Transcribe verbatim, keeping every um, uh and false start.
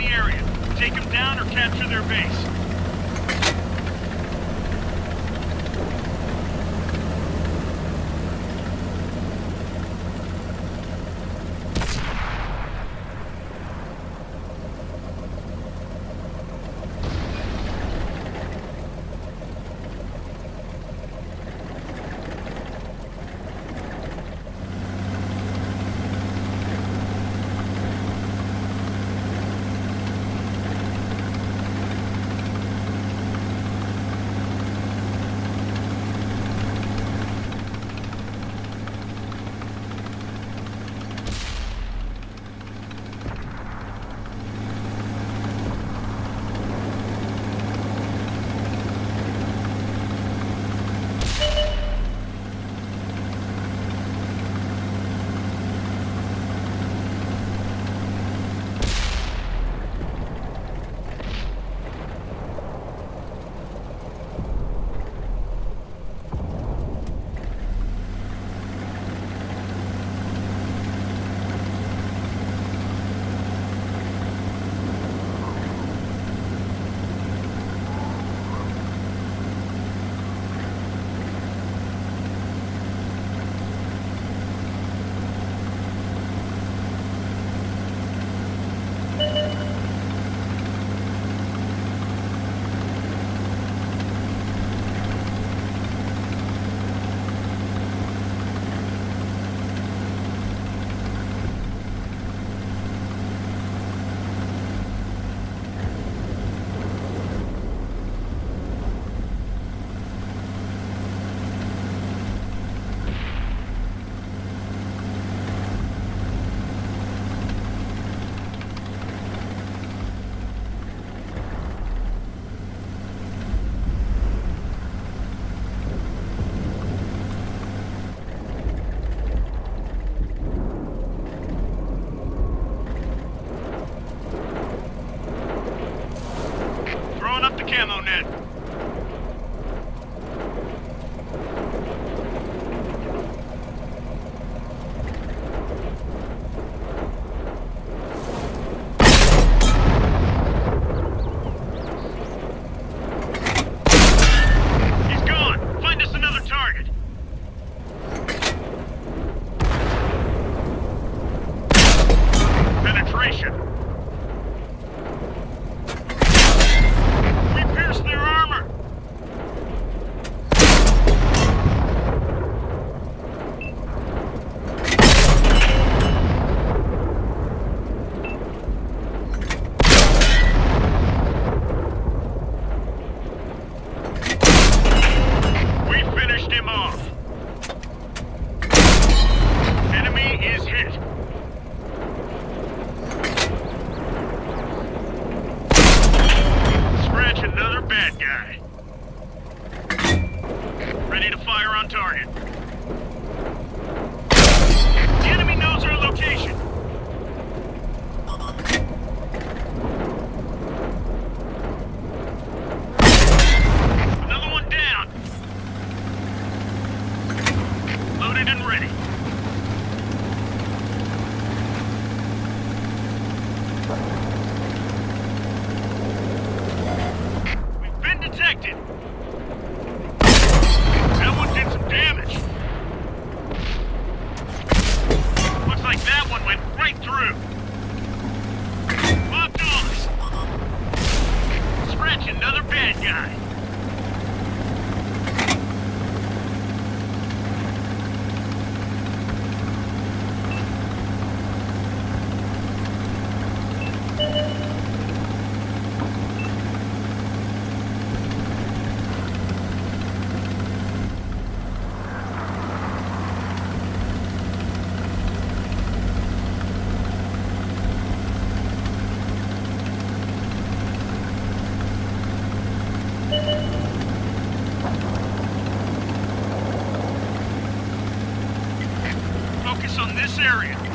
area. Take them down or capture their base. Camo net. He's gone. Find us another target. Penetration. Their armor. We finished him off. Enemy is hit. Scratch another bad guy. Ready to fire on target. The enemy knows our location. Another one down. Loaded and ready. We've been detected. That one did some damage. Looks like that one went right through. Locked on. Scratch another bad guy. Focus on this area.